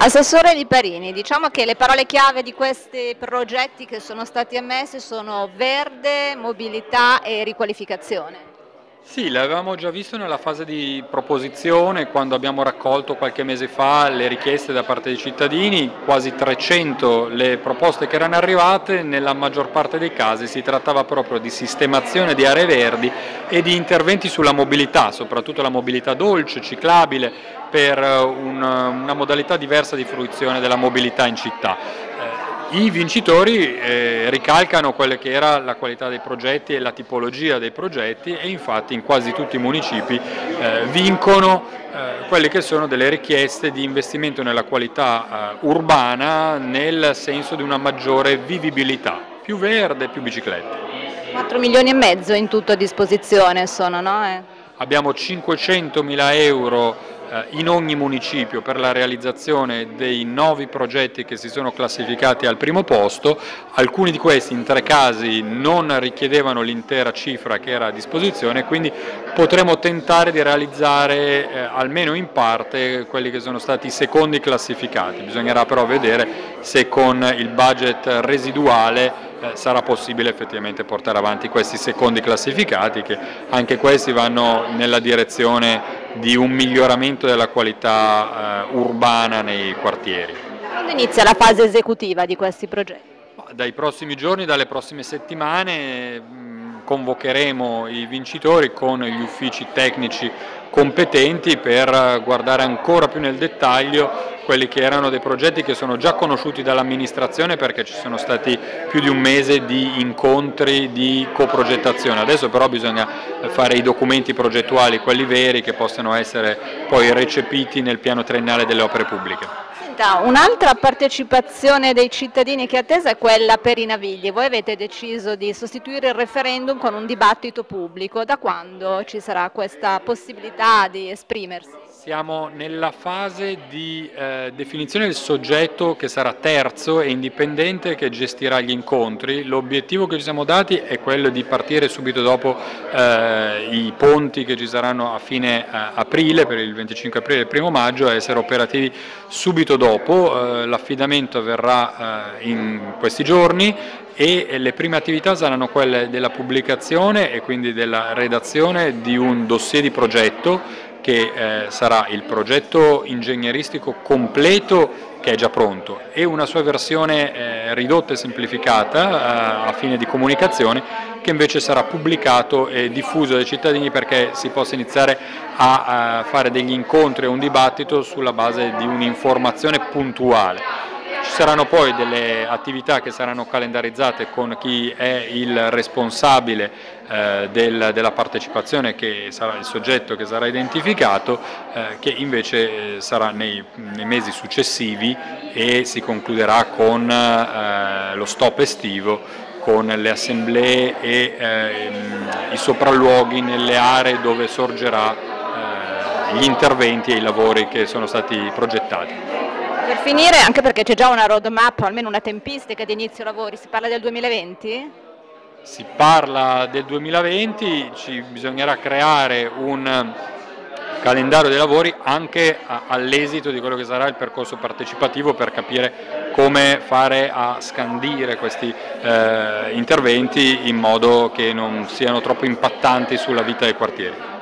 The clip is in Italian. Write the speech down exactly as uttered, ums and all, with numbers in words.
Assessore Liparini, diciamo che le parole chiave di questi progetti che sono stati ammessi sono verde, mobilità e riqualificazione. Sì, l'avevamo già visto nella fase di proposizione, quando abbiamo raccolto qualche mese fa le richieste da parte dei cittadini, quasi trecento le proposte che erano arrivate, nella maggior parte dei casi si trattava proprio di sistemazione di aree verdi e di interventi sulla mobilità, soprattutto la mobilità dolce, ciclabile, per un, una modalità diversa di fruizione della mobilità in città. I vincitori eh, ricalcano quella che era la qualità dei progetti e la tipologia dei progetti e infatti in quasi tutti i municipi eh, vincono eh, quelle che sono delle richieste di investimento nella qualità eh, urbana nel senso di una maggiore vivibilità, più verde, più biciclette. quattro milioni e mezzo in tutto a disposizione sono, no? Eh. Abbiamo cinquecentomila euro in ogni municipio per la realizzazione dei nuovi progetti che si sono classificati al primo posto. Alcuni di questi in tre casi non richiedevano l'intera cifra che era a disposizione, quindi potremo tentare di realizzare eh, almeno in parte quelli che sono stati i secondi classificati. Bisognerà però vedere se con il budget residuale eh, sarà possibile effettivamente portare avanti questi secondi classificati, che anche questi vanno nella direzione di un miglioramento della qualità eh, urbana nei quartieri. Quando inizia la fase esecutiva di questi progetti? Dai prossimi giorni, dalle prossime settimane mh, convocheremo i vincitori con gli uffici tecnici competenti per guardare ancora più nel dettaglio quelli che erano dei progetti che sono già conosciuti dall'amministrazione, perché ci sono stati più di un mese di incontri di coprogettazione. Adesso però bisogna fare i documenti progettuali, quelli veri, che possano essere poi recepiti nel piano triennale delle opere pubbliche. Un'altra partecipazione dei cittadini che è attesa è quella per i Navigli. Voi avete deciso di sostituire il referendum con un dibattito pubblico. Da quando ci sarà questa possibilità di esprimersi? Siamo nella fase di eh, definizione del soggetto che sarà terzo e indipendente, che gestirà gli incontri. L'obiettivo che ci siamo dati è quello di partire subito dopo eh, i ponti che ci saranno a fine eh, aprile, per il venticinque aprile e il primo maggio, e essere operativi subito dopo. Eh, l'affidamento avverrà eh, in questi giorni e le prime attività saranno quelle della pubblicazione e quindi della redazione di un dossier di progetto che eh, sarà il progetto ingegneristico completo, che è già pronto, e una sua versione eh, ridotta e semplificata eh, a fine di comunicazione, che invece sarà pubblicato e diffuso dai cittadini perché si possa iniziare a, a fare degli incontri e un dibattito sulla base di un'informazione puntuale. Ci saranno poi delle attività che saranno calendarizzate con chi è il responsabile eh, del, della partecipazione, che sarà il soggetto che sarà identificato, eh, che invece eh, sarà nei, nei mesi successivi e si concluderà con eh, lo stop estivo, con le assemblee e eh, i sopralluoghi nelle aree dove sorgerà eh, gli interventi e i lavori che sono stati progettati. Per finire, anche perché c'è già una roadmap, almeno una tempistica di inizio lavori, si parla del duemilaventi? Si parla del duemilaventi, ci bisognerà creare un calendario dei lavori anche all'esito di quello che sarà il percorso partecipativo, per capire come fare a scandire questi eh, interventi in modo che non siano troppo impattanti sulla vita dei quartieri.